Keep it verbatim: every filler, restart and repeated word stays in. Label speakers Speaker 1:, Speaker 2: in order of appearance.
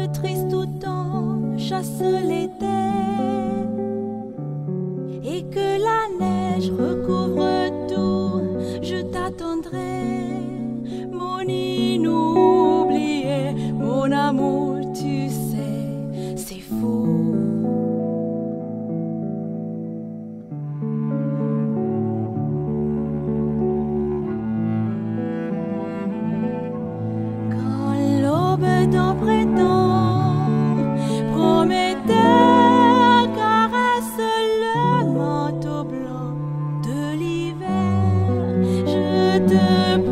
Speaker 1: triste automne chasse l'été et que la neige recouvre tout, je t'attendrai, mon inoublié, mon amour, tu sais, c'est fou. Quand l'aube d'un printemps prometteur caresse le manteau blanc de l'hiver, je te